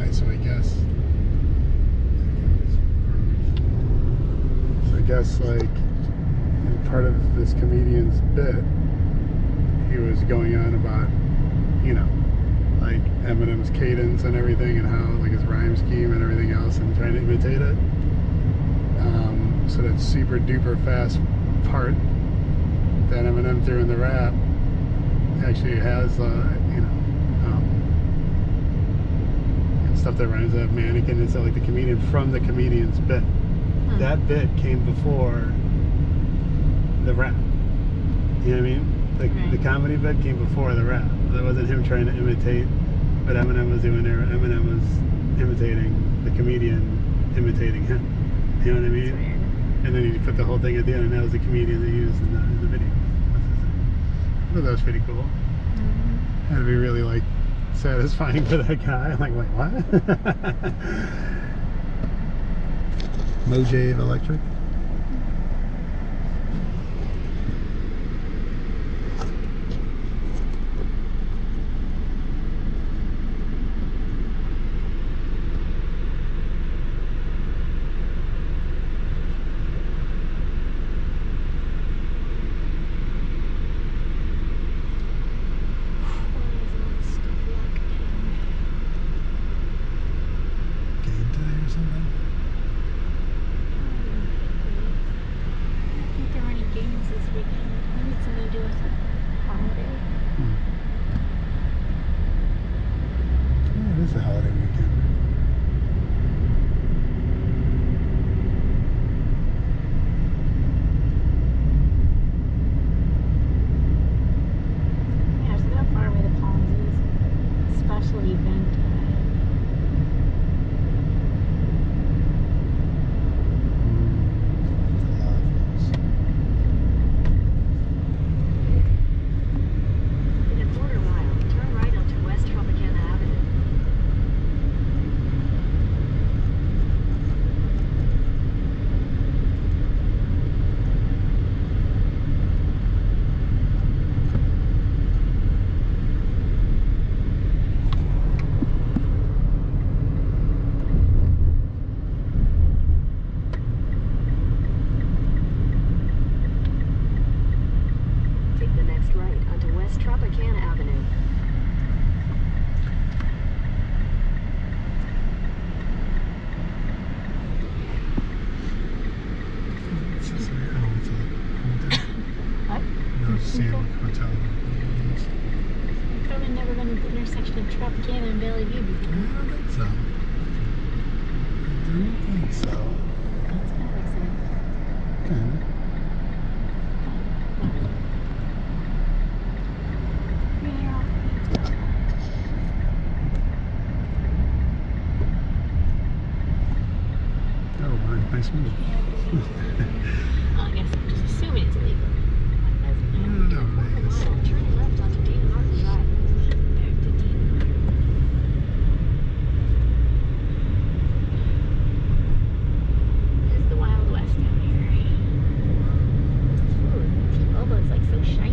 Alright, so I guess like part of this comedian's bit, he was going on about, you know, like Eminem's cadence and everything, and how like his rhyme scheme and everything else, and trying to imitate it. So that super duper fast part that Eminem threw in the rap actually has, stuff that rhymes up mannequin. It's like the comedian from the comedian's bit. That bit came before the rap. You know what I mean? The comedy bit came before the rap. That wasn't him trying to imitate what Eminem was doing there. Eminem was imitating the comedian imitating him. You know what I mean? And then he put the whole thing at the end, and that was the comedian they used in the video. I thought that was pretty cool. Had to be really like satisfying for that guy. I'm like, wait, what? Mojave Electric. It's a holiday weekend. Yeah, so how far away the Palms is. Special event. Tropicana and Valley View before. I don't think so. I don't think so. That's kind of exciting. Kinda. Oh, nice move. Well, I guess I'm just assuming it's illegal. No, Vegas. Turn left onto Dean Martin Drive. Back to Dean. This is the Wild West down here. Ooh, T-Mobile's like so shiny.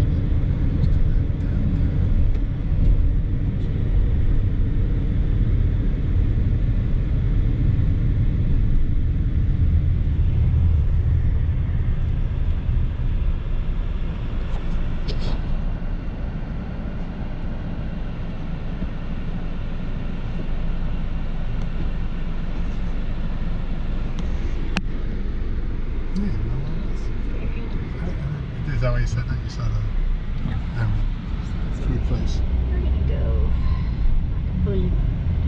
There's always said that you saw the food place. We're gonna go Boulevard.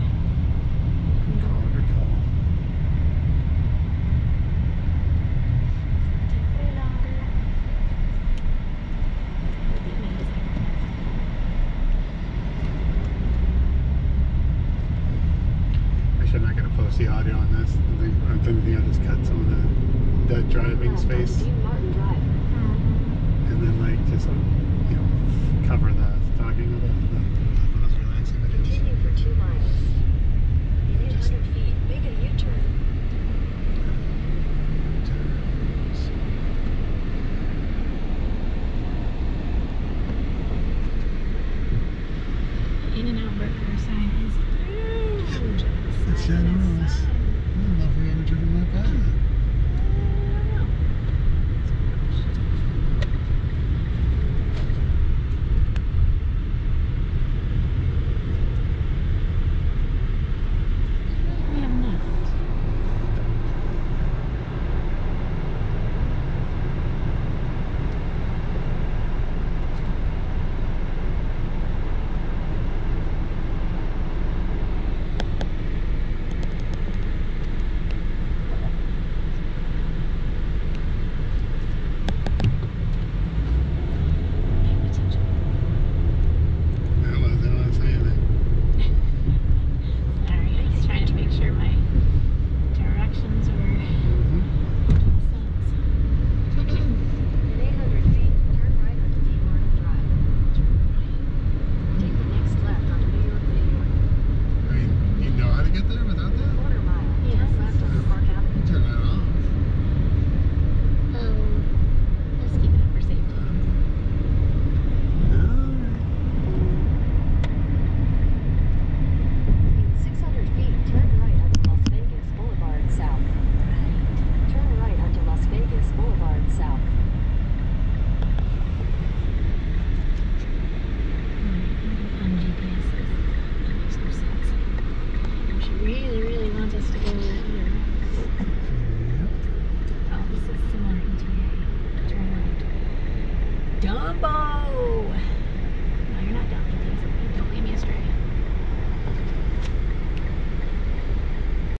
Actually, I'm not going to post the audio on this. I'm thinking I'll just cut some of the driving space, Dean Martin Drive. and then like just cover the talking of those relaxing videos. Continue for 2 miles. In 800 feet, make a U-turn. In-N-Out Burger sign is huge. Yeah, no, I don't know if we've ever driven right by that. We have not. I wasn't saying that. Sorry, I was trying to make sure my directions were Mm-hmm. making sense. In 800 feet, turn right onto Dean Martin Drive. Take the next left onto New York, New York. I mean, you know how to get there without that? Quarter mile, Yes. turn left onto Park Avenue. Turn that off. Let's keep it up for safety. In 600 feet, turn right onto Las Vegas Boulevard South. Turn right onto Las Vegas Boulevard South. On GPS, that makes more sense. And she really, really wants us to go here. Oh, this is similar ETA. Turn right. Dumbo!